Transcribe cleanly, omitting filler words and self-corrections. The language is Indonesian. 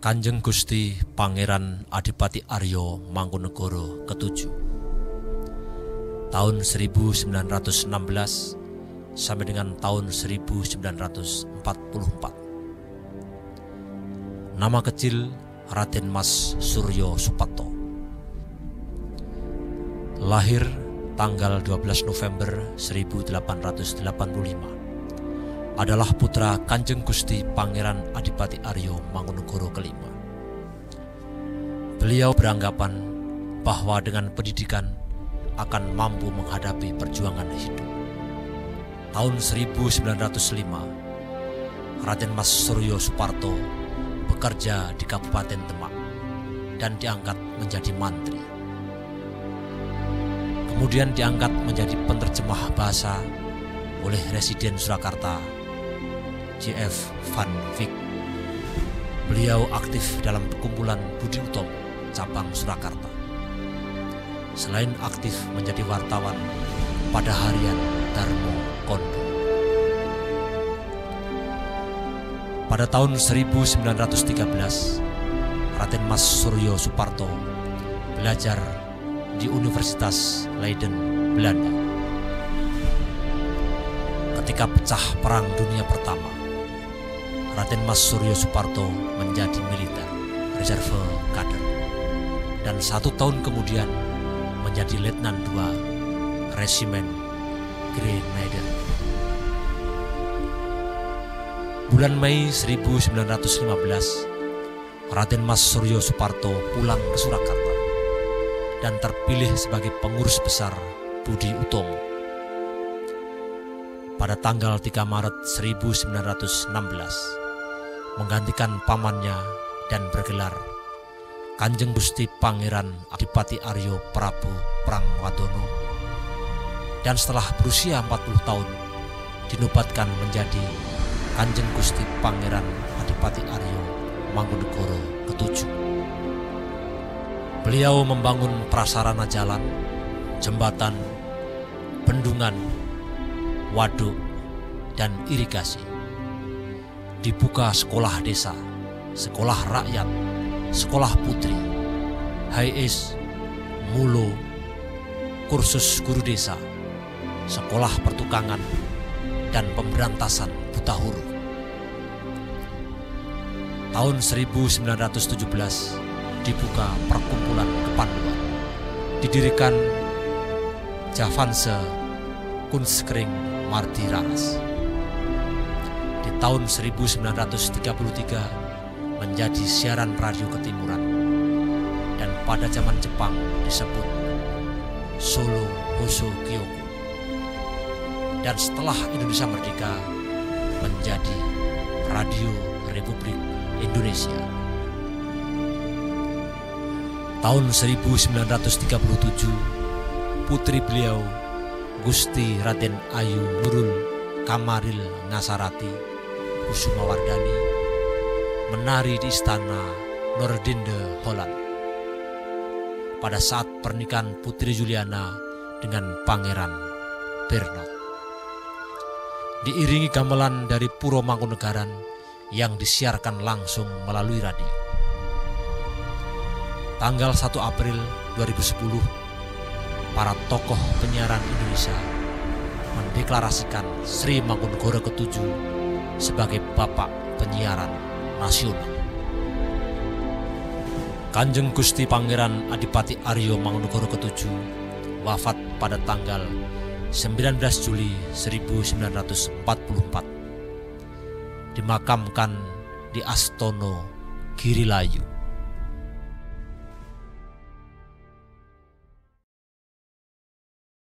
Kanjeng Gusti Pangeran Adipati Aryo Mangkunegoro ke-7 tahun 1916 sampai dengan tahun 1944. Nama kecil Raden Mas Suryo Suparto. Lahir tanggal 12 November 1885. Adalah putra Kanjeng Gusti Pangeran Adipati Aryo Mangkunegoro ke-5. Beliau beranggapan bahwa dengan pendidikan akan mampu menghadapi perjuangan hidup. Tahun 1905, Raden Mas Suryo Suparto bekerja di Kabupaten Demak dan diangkat menjadi mantri. Kemudian diangkat menjadi penerjemah bahasa oleh Residen Surakarta J.F. Van Wyck. Beliau aktif dalam perkumpulan Budi Utomo cabang Surakarta. Selain aktif menjadi wartawan pada harian Darmo Kondo. Pada tahun 1913, Raden Mas Suryo Suparto belajar di Universitas Leiden, Belanda. Ketika pecah Perang Dunia Pertama, Raden Mas Suryo Suparto menjadi militer reserve kader dan 1 tahun kemudian menjadi Letnan II Resimen Grenadier. Bulan Mei 1915, Raden Mas Suryo Suparto pulang ke Surakarta dan terpilih sebagai pengurus besar Budi Utomo. Pada tanggal 3 Maret 1916, menggantikan pamannya dan bergelar Kanjeng Gusti Pangeran Adipati Aryo Prabu Prangwadono, dan setelah berusia 40 tahun dinobatkan menjadi Kanjeng Gusti Pangeran Adipati Aryo Mangkunegoro ke-7. Beliau membangun prasarana jalan, jembatan, bendungan, waduk, dan irigasi. Dibuka sekolah desa, sekolah rakyat, sekolah putri, HIS, mulo, kursus guru desa, sekolah pertukangan, dan pemberantasan buta huruf. Tahun 1917 dibuka perkumpulan kepanduan. Didirikan Javanse Kunstkring Mardi Raas. Di tahun 1933 menjadi siaran radio ketimuran dan pada zaman Jepang disebut Solo Hoso Kyoku. Dan setelah Indonesia merdeka menjadi Radio Republik Indonesia. Tahun 1937 putri beliau Gusti Raden Ayu Nurul Kamaril Ngasarati Kusumawardhani menari di istana Noordeinde, Holland pada saat pernikahan Putri Juliana dengan Pangeran Bernhard. Diiringi gamelan dari Puro Mangkunegaran yang disiarkan langsung melalui radio. Tanggal 1 April 2010, para tokoh penyiaran Indonesia mendeklarasikan Sri Mangkunegoro ke-7 sebagai Bapak Penyiaran Nasional. Kanjeng Gusti Pangeran Adipati Aryo Mangkunegoro ke-7 wafat pada tanggal 19 Juli 1944. Dimakamkan di Astono Girilayu.